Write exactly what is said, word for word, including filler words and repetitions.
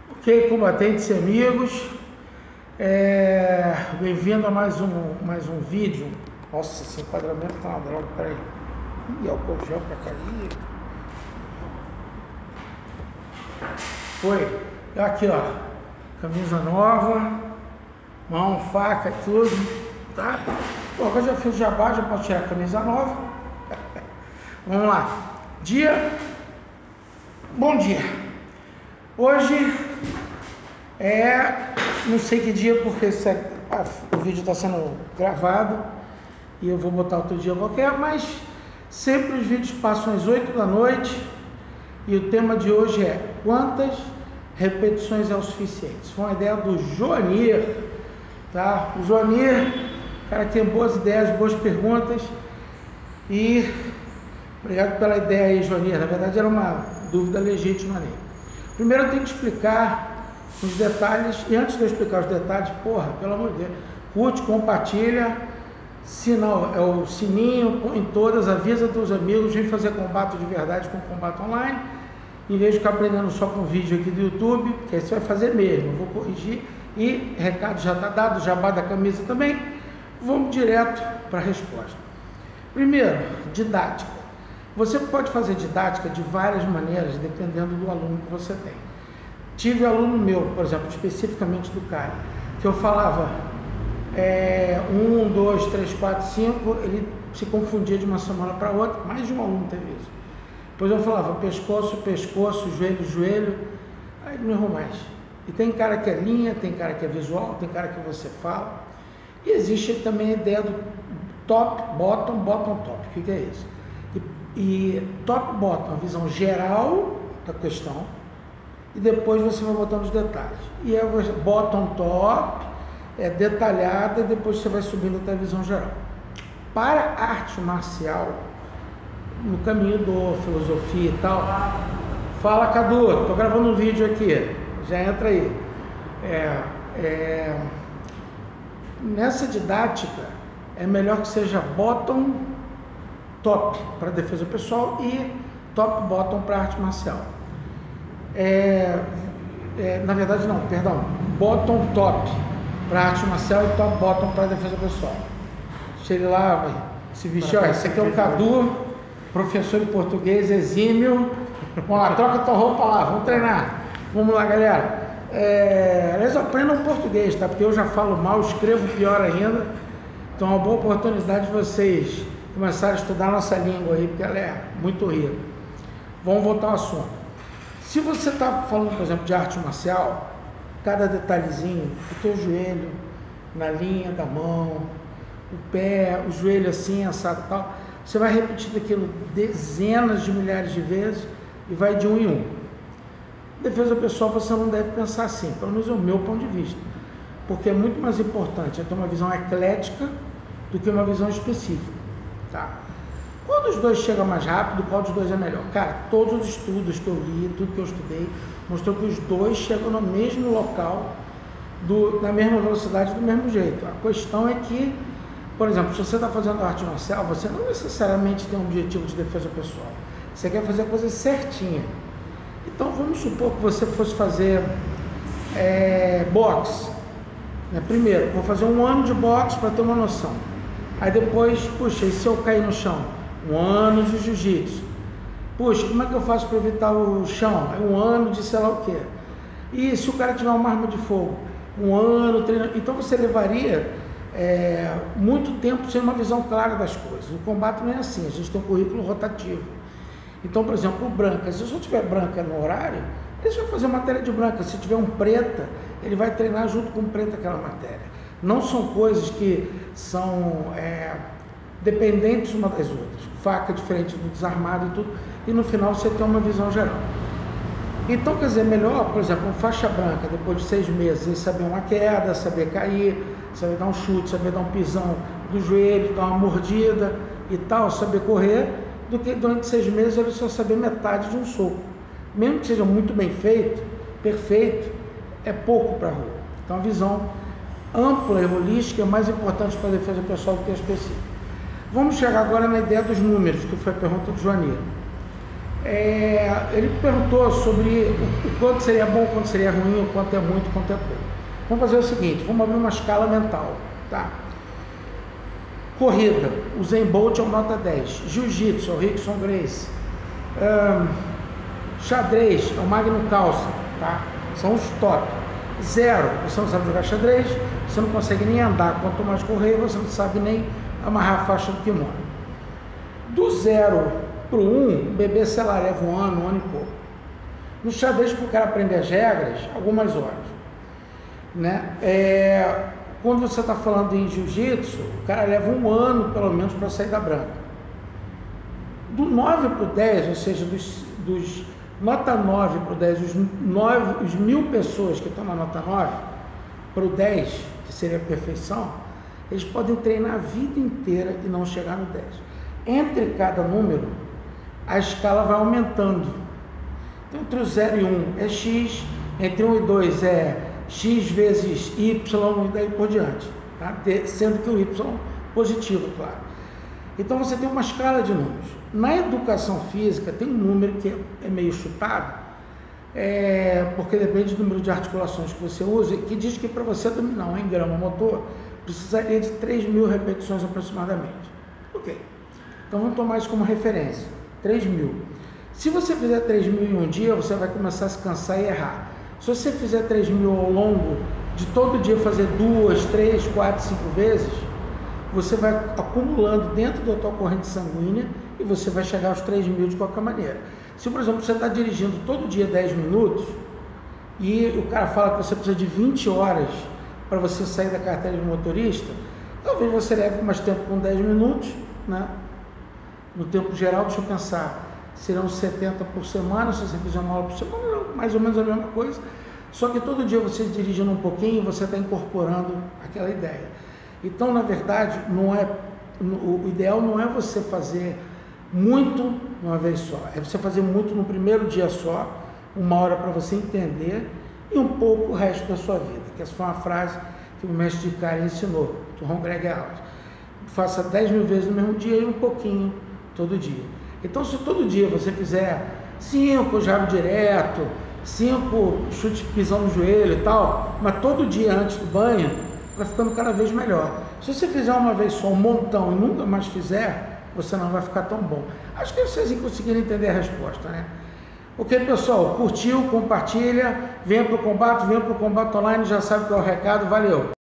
Ok, combatentes e amigos, é, bem-vindo a mais um, mais um vídeo. Nossa, esse enquadramento tá uma droga, peraí. Ih, álcool gel pra cair. Foi, aqui ó, camisa nova, mão, faca e tudo, tá? Bom, agora já fiz jabá, já posso tirar a camisa nova. Vamos lá, dia, bom dia. Hoje é, não sei que dia, porque esse, ah, o vídeo está sendo gravado e eu vou botar outro dia qualquer, mas sempre os vídeos passam às oito da noite e o tema de hoje é: quantas repetições é o suficiente? Foi uma ideia do Joanir, tá? O Joanir, cara, tem boas ideias, boas perguntas e obrigado pela ideia aí, Joanir. Na verdade era uma dúvida legítima nele. Primeiro eu tenho que explicar os detalhes, e antes de eu explicar os detalhes, porra, pelo amor de Deus, curte, compartilha, sinal, é o sininho, põe em todas, avisa dos amigos, vem fazer combate de verdade com combate online, em vez de ficar aprendendo só com vídeo aqui do YouTube, que aí você vai fazer mesmo, eu vou corrigir, e recado já está dado, jabá da camisa também, vamos direto para a resposta. Primeiro, didática. Você pode fazer didática de várias maneiras, dependendo do aluno que você tem. Tive aluno meu, por exemplo, especificamente do Caio, que eu falava é, um, dois, três, quatro, cinco, ele se confundia de uma semana para outra, mais de um aluno teve isso. Depois eu falava pescoço, pescoço, joelho, joelho, aí não errou mais. E tem cara que é linha, tem cara que é visual, tem cara que você fala. E existe também a ideia do top, bottom, bottom, top. O que, que é isso? E top bottom, a visão geral da questão, e depois você vai botando os detalhes. E é bottom top, é detalhada, e depois você vai subindo até a visão geral. Para a arte marcial, no caminho do filosofia e tal, fala, Cadu, tô gravando um vídeo aqui, já entra aí. É, é, nessa didática, é melhor que seja bottom top para defesa pessoal e top bottom para arte marcial. É, é, na verdade não, perdão, bottom top para arte marcial e top bottom para defesa pessoal. Chega lá, vai se vestir, ó, esse aqui é o Cadu, professor de português exímio. Vamos lá, troca tua roupa lá, vamos treinar. Vamos lá, galera. É, eles aprendam português, tá? Porque eu já falo mal, escrevo pior ainda. Então é uma boa oportunidade de vocês começar a estudar a nossa língua aí, porque ela é muito rica. Vamos voltar ao assunto. Se você está falando, por exemplo, de arte marcial, cada detalhezinho, o teu joelho na linha da mão, o pé, o joelho assim, assado e tal, você vai repetir aquilo dezenas de milhares de vezes e vai de um em um. Defesa pessoal, você não deve pensar assim, pelo menos é o meu ponto de vista, porque é muito mais importante ter uma visão eclética do que uma visão específica. Tá. Quando os dois chegam mais rápido, qual dos dois é melhor? Cara, todos os estudos que eu li, tudo que eu estudei, mostrou que os dois chegam no mesmo local, do, na mesma velocidade, do mesmo jeito. A questão é que, por exemplo, se você está fazendo arte marcial, você não necessariamente tem um objetivo de defesa pessoal. Você quer fazer a coisa certinha. Então, vamos supor que você fosse fazer é, boxe. Né? Primeiro, vou fazer um ano de boxe para ter uma noção. Aí depois, puxa, e se eu cair no chão? Um ano de jiu-jitsu. Puxa, como é que eu faço para evitar o chão? É um ano de sei lá o quê. E se o cara tiver uma arma de fogo? Um ano treinando. Então você levaria é, muito tempo sem uma visão clara das coisas. O combate não é assim, a gente tem um currículo rotativo. Então, por exemplo, o branca, se eu tiver branca no horário, ele vai fazer matéria de branca. Se tiver um preta, ele vai treinar junto com o preta aquela matéria. Não são coisas que são é, dependentes uma das outras. Faca diferente do desarmado e tudo. E no final você tem uma visão geral. Então, quer dizer, melhor, por exemplo, uma faixa branca, depois de seis meses, ele saber uma queda, saber cair, saber dar um chute, saber dar um pisão do joelho, dar uma mordida e tal, saber correr, do que durante seis meses ele só saber metade de um soco. Mesmo que seja muito bem feito, perfeito, é pouco para a rua. Então, a visão ampla e holística é mais importante para a defesa pessoal do que a específica. Vamos chegar agora na ideia dos números, que foi a pergunta do Joanir. É, ele perguntou sobre o, o quanto seria bom, o quanto seria ruim, o quanto é muito, o quanto é pouco. Vamos fazer o seguinte, vamos abrir uma escala mental, tá? Corrida, o Zen Bolt é o nota dez. Jiu-Jitsu, é o Rickson Gracie. Um, xadrez, é o Magnum Carlsen, tá? São os top. Zero, você não sabe jogar xadrez, você não consegue nem andar, quanto mais correr, você não sabe nem amarrar a faixa do kimono. Do zero para o um, o bebê, sei lá, leva um ano, um ano e pouco. No xadrez, para o cara aprender as regras, algumas horas. Né? É, quando você está falando em jiu-jitsu, o cara leva um ano, pelo menos, para sair da branca. Do nove para o dez, ou seja, dos, dos nota nove para o dez, os, nove, os mil pessoas que estão na nota nove para o dez, que seria a perfeição, eles podem treinar a vida inteira e não chegar no dez. Entre cada número, a escala vai aumentando. Então, entre o zero e um é x, entre um e dois é x vezes y e daí por diante, tá? Sendo que o y positivo, claro. Então você tem uma escala de números. Na educação física tem um número que é meio chutado, é, porque depende do número de articulações que você usa, que diz que para você dominar um engrama motor, precisaria de três mil repetições aproximadamente. Ok. Então vamos tomar isso como referência, três mil. Se você fizer três mil em um dia, você vai começar a se cansar e errar. Se você fizer três mil ao longo de todo dia fazer duas, três, quatro, cinco vezes, você vai acumulando dentro da tua corrente sanguínea e você vai chegar aos três mil de qualquer maneira. Se, por exemplo, você está dirigindo todo dia dez minutos e o cara fala que você precisa de vinte horas para você sair da carteira de motorista, talvez você leve mais tempo com dez minutos, né? No tempo geral, deixa eu pensar, serão setenta por semana, se você fizer uma aula por semana, não, mais ou menos a mesma coisa, só que todo dia você dirigindo um pouquinho, você está incorporando aquela ideia. Então, na verdade, não é, o ideal não é você fazer muito uma vez só, é você fazer muito no primeiro dia só, uma hora para você entender e um pouco o resto da sua vida, que essa foi uma frase que o mestre de Karen ensinou, do Ron Greg Alves. Faça dez mil vezes no mesmo dia e um pouquinho todo dia. Então, se todo dia você fizer cinco jab direto, cinco chute pisão no joelho e tal, mas todo dia antes do banho, vai ficando cada vez melhor. Se você fizer uma vez só um montão e nunca mais fizer, você não vai ficar tão bom. Acho que vocês conseguiram entender a resposta, né? Ok, pessoal? Curtiu, compartilha, venha para o combate, venha para o combate online, já sabe qual é o recado, valeu!